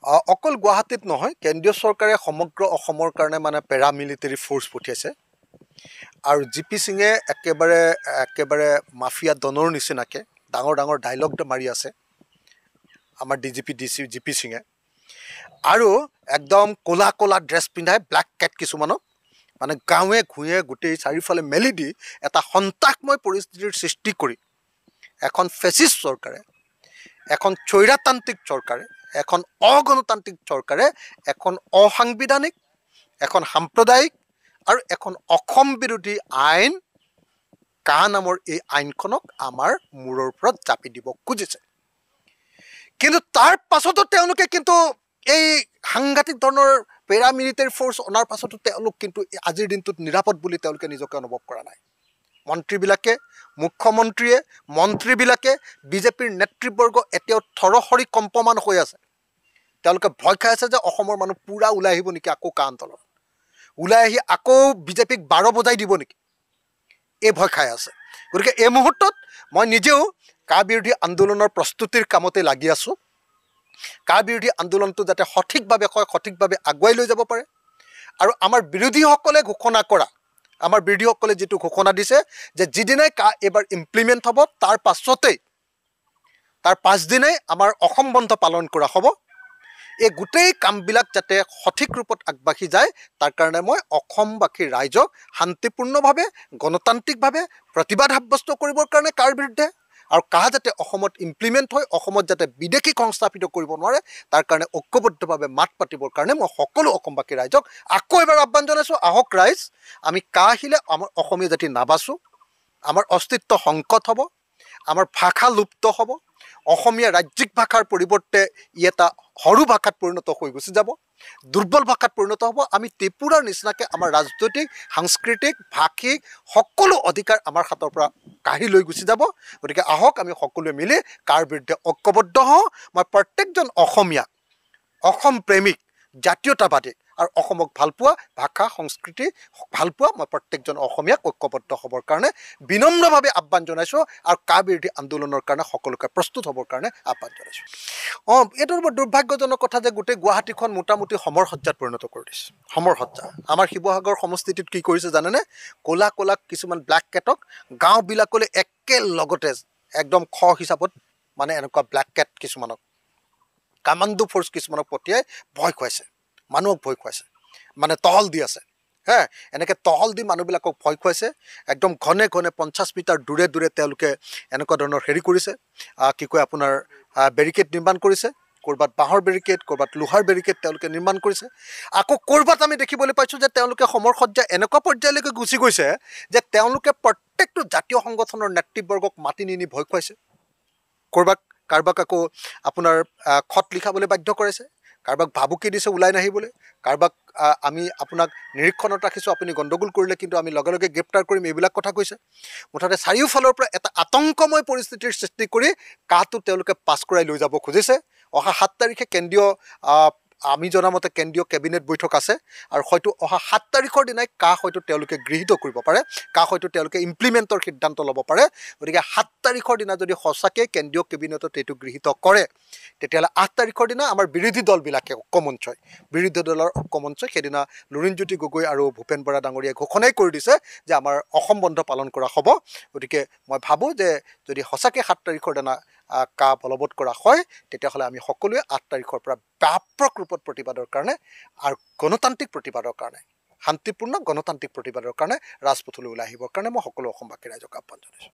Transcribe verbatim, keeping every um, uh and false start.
অকল গুৱাহাটীত নহয়, কেন্দ্ৰীয় চৰকাৰে সমগ্ৰ অসমৰ কাৰণে মানে পেৰামিলিটাৰী ফ'ৰ্চ পঠিয়াইছে আৰু জি পি সিঙে একেবাৰে একেবাৰে মাফিয়া ডনৰ নিচিনাকৈ ডাঙৰ ডাঙৰ ডাইলগ মাৰি আছে আমাৰ D G P D C G P সিঙে, আৰু একদম ক'লা ক'লা ড্ৰেছ পিন্ধাই ব্লেক কেট কিছুমানক মানে গাঁৱে ঘূঞে গোটেই চাৰিওফালে মেলি দি এটা সন্ত্ৰাসময় পৰিস্থিতিৰ সৃষ্টি কৰি এখন ফেচিষ্ট চৰকাৰে, এখন স্বৈৰতান্ত্ৰিক চৰকাৰে, এখন অগণতান্ত্ৰিক চৰকাৰে এখন অসাংবিধানিক, এখন সাম্প্ৰদায়িক আৰু এখন অসম বিৰোধী আইন কা নামৰ এই আইনখনক আমাৰ মূৰৰ ওপৰত জাপি দিব খুজিছে। কিন্তু তাৰ পাছতো তেওঁলোকে কিন্তু এই সাংঘাতিক ধৰণৰ পেৰামিলিটাৰী ফ'ৰ্চ অনাৰ পাছতো তেওঁলোক কিন্তু আজিৰ দিনটোত নিৰাপদ বুলি তেওঁলোকে নিজকে অনুভৱ কৰা নাই। মন্ত্ৰীবিলাকে, মুখ্যমন্ত্ৰীয়ে, মন্ত্ৰীবিলাকে, বিজেপিৰ নেতৃবৰ্গ এতিয়াও থৰসৰি কম্পমান হৈ আছে। তেওঁলোকে ভয় খাই আছে যে অসমৰ মানুহ পূৰা ওলাই আহিব নেকি আকৌ কা আন্দোলন, ওলাই আহি আকৌ বিজেপিক বাৰ বজাই দিব নেকি, এই ভয় খাই আছে। গতিকে এই মুহূৰ্তত মই নিজেও কা বিৰোধী আন্দোলনৰ প্ৰস্তুতিৰ কামতে লাগি আছোঁ। কা বিৰোধী আন্দোলনটো যাতে সঠিকভাৱে হয়, সঠিকভাৱে আগুৱাই লৈ যাব পাৰে, আৰু আমাৰ বিৰোধীসকলে ঘোষণা কৰা, আমাৰ বিৰোধীসকলে যিটো ঘোষণা দিছে যে যিদিনাই কা এইবাৰ ইমপ্লিমেণ্ট হ'ব তাৰ পাছতেই তাৰ পাঁচদিনাই আমাৰ অসম বন্ধ পালন কৰা হ'ব। এই গোটেই কামবিলাক যাতে সঠিক ৰূপত আগবাঢ়ি যায় তাৰ কাৰণে মই অসমবাসী ৰাইজক শান্তিপূৰ্ণভাৱে গণতান্ত্ৰিকভাৱে প্ৰতিবাদ সাব্যস্ত কৰিবৰ কাৰণে কাৰ বিৰুদ্ধে, আৰু কা যাতে অসমত ইমপ্লিমেণ্ট হয়, অসমত যাতে বিদেশীক সংস্থাপিত কৰিব নোৱাৰে তাৰ কাৰণে ঐক্যবদ্ধভাৱে মাত পাতিবৰ কাৰণে মই সকলো অসমবাসী ৰাইজক আকৌ এবাৰ আহ্বান জনাইছোঁ। আহক ৰাইজ, আমি কা আহিলে আমাৰ অসমীয়া জাতি নাবাচোঁ, আমাৰ অস্তিত্ব সংকট হ'ব, আমাৰ ভাষা লুপ্ত হ'ব, অসমীয়া ৰাজ্যিক ভাষাৰ পৰিৱৰ্তে ই এটা সৰু ভাষাত পৰিণত হৈ গুচি যাব, দুৰ্বল ভাষাত পৰিণত হ'ব। আমি ত্ৰিপুৰাৰ নিচিনাকৈ আমাৰ ৰাজনৈতিক, সাংস্কৃতিক, ভাষিক সকলো অধিকাৰ আমাৰ হাতৰ পৰা কাঢ়ি লৈ গুচি যাব। গতিকে আহক আমি সকলোৱে মিলি কাৰ বিৰুদ্ধে ঐক্যবদ্ধ হওঁ। মই প্ৰত্যেকজন অসমীয়া, অসম প্ৰেমিক, জাতীয়তাবাদী আৰু অসমক ভালপোৱা, ভাষা সংস্কৃতি ভালপোৱা মই প্ৰত্যেকজন অসমীয়াক ঐক্যবদ্ধ হ'বৰ কাৰণে বিনম্ৰভাৱে আহ্বান জনাইছোঁ, আৰু কা বিৰোধী আন্দোলনৰ কাৰণে সকলোকে প্ৰস্তুত হ'বৰ কাৰণে আহ্বান জনাইছোঁ। অঁ, এইটো বৰ দুৰ্ভাগ্যজনক কথা যে গোটেই গুৱাহাটীখন মোটামুটি সমৰসজ্জাত পৰিণত কৰি দিছে। সমৰসজ্জা আমাৰ শিৱসাগৰ সমষ্টিটোত কি কৰিছে জানেনে? ক'লা ক'লা কিছুমান ব্লেক কেটক গাঁওবিলাকলৈ একেলগতে একদম খ হিচাপত মানে এনেকুৱা ব্লেক কেট কিছুমানক, কামাণ্ডো ফ'ৰ্চ কিছুমানক পঠিয়াই ভয় খুৱাইছে, মানুহক ভয় খুৱাইছে, মানে টহল দি আছে। হে, এনেকৈ টহল দি মানুহবিলাকক ভয় খুৱাইছে। একদম ঘনে ঘনে পঞ্চাছ মিটাৰ দূৰে দূৰে তেওঁলোকে এনেকুৱা ধৰণৰ হেৰি কৰিছে, কি কয় আপোনাৰ বেৰিকেড নিৰ্মাণ কৰিছে। ক'ৰবাত বাঁহৰ বেৰিকেড, ক'ৰবাত লোহাৰ বেৰিকেড তেওঁলোকে নিৰ্মাণ কৰিছে। আকৌ ক'ৰবাত আমি দেখিবলৈ পাইছোঁ যে তেওঁলোকে সমৰসজ্জা এনেকুৱা পৰ্যায়লৈকে গুচি গৈছে যে তেওঁলোকে প্ৰত্যেকটো জাতীয় সংগঠনৰ নেতৃবৰ্গক মাতি নি নি ভয় খুৱাইছে। ক'ৰবাত কাৰোবাক আকৌ আপোনাৰ খত লিখাবলৈ বাধ্য কৰাইছে, কাৰোবাক ভাবুকি দিছে ওলাই নাহিবলৈ, কাৰোবাক আমি আপোনাক নিৰীক্ষণত ৰাখিছোঁ, আপুনি গণ্ডগোল কৰিলে কিন্তু আমি লগে লগে গ্ৰেপ্তাৰ কৰিম, এইবিলাক কথা কৈছে। মুঠতে চাৰিওফালৰ পৰা এটা আতংকময় পৰিস্থিতিৰ সৃষ্টি কৰি কাটো তেওঁলোকে পাছ কৰাই লৈ যাব খুজিছে। অহা সাত তাৰিখে কেন্দ্ৰীয় আমি জনামতে কেন্দ্ৰীয় কেবিনেট বৈঠক আছে, আৰু হয়তো অহা সাত তাৰিখৰ দিনাই কা হয়তো তেওঁলোকে গৃহীত কৰিব পাৰে, কা হয়তো তেওঁলোকে ইমপ্লিমেণ্টৰ সিদ্ধান্ত ল'ব পাৰে। গতিকে সাত তাৰিখৰ দিনা যদি সঁচাকৈ কেন্দ্ৰীয় কেবিনেটত এইটো গৃহীত কৰে তেতিয়াহ'লে আঠ তাৰিখৰ দিনা আমাৰ বিৰোধী দলবিলাকে ঐক্যমঞ্চই বিৰোধী দলৰ ঐক্যমঞ্চই সেইদিনা লুৰিণজ্যোতি গগৈ আৰু ভূপেন বৰা ডাঙৰীয়াই ঘোষণাই কৰি দিছে যে আমাৰ অসম বন্ধ পালন কৰা হ'ব। গতিকে মই ভাবোঁ যে যদি সঁচাকৈ সাত তাৰিখৰ দিনা কা বলবৎ কৰা হয় তেতিয়াহ'লে আমি সকলোৱে আঠ তাৰিখৰ পৰা ব্যাপক ৰূপত প্ৰতিবাদৰ কাৰণে আৰু গণতান্ত্ৰিক প্ৰতিবাদৰ কাৰণে, শান্তিপূৰ্ণ গণতান্ত্ৰিক প্ৰতিবাদৰ কাৰণে ৰাজপথলৈ ওলাই আহিবৰ কাৰণে মই সকলো অসমবাসী ৰাইজক আহ্বান জনাইছোঁ।